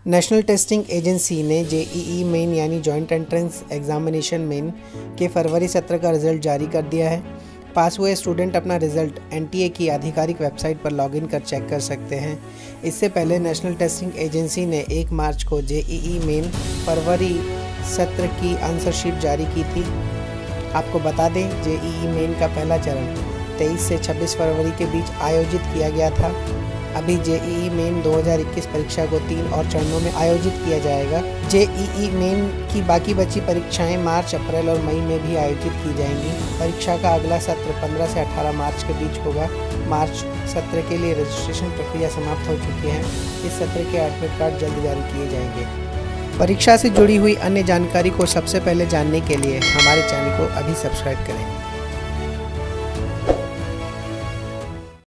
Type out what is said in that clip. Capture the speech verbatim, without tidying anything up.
National testing agency ने JEE main यानी joint entrance examination main के फरवरी सत्र का रिजल्ट जारी कर दिया है। पास हुए स्टूडेंट अपना रिजल्ट एनटीए की आधिकारिक वेबसाइट पर लॉगिन कर चेक कर सकते हैं। इससे पहले नेशनल टेस्टिंग एजेंसी ने एक मार्च को जेईई मेन फरवरी सत्र की आंसर शीट जारी की थी। आपको बता दें, जेईई मेन का पहला चरण तेईस से छब्बीस फरवरी के बीच आयोजित किया गया था। अभी जेईई मेन दो हज़ार इक्कीस परीक्षा को तीन और चरणों में आयोजित किया जाएगा। जेईई मेन की बाकी बची परीक्षाएं मार्च, अप्रैल और मई में भी आयोजित की जाएंगी। परीक्षा का अगला सत्र पंद्रह से अठारह मार्च के बीच होगा। मार्च सत्र के लिए रजिस्ट्रेशन प्रक्रिया समाप्त हो चुकी है। इस सत्र के एडमिट कार्ड जल्द जारी किए जाएंगे। परीक्षा से जुड़ी हुई अन्य जानकारी को सबसे पहले जानने के लिए हमारे चैनल को अभी सब्सक्राइब करें।